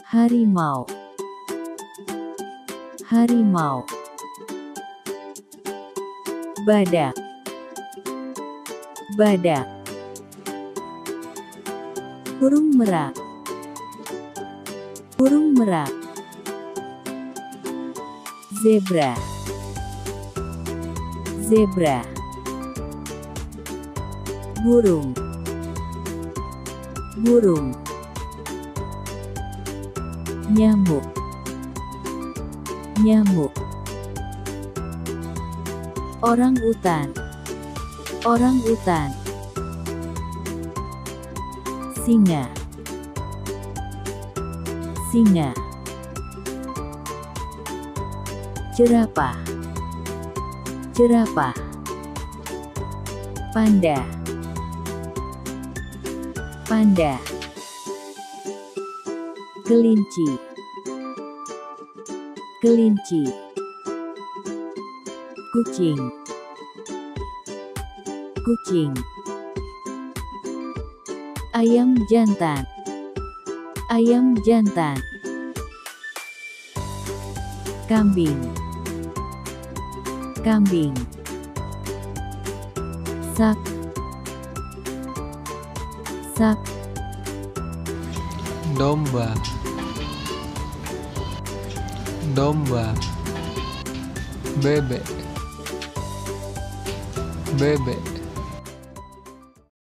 harimau, harimau. Badak, badak. Burung merak, burung merak. Zebra, zebra. Burung, burung. Nyamuk, nyamuk. Orang utan, orang utan. Singa, singa. Jerapah, jerapah. Panda, panda. Kelinci, kelinci. Kucing, kucing. Ayam jantan, ayam jantan. Kambing, kambing. Sak, sak. Domba, domba. Bebek, bebek.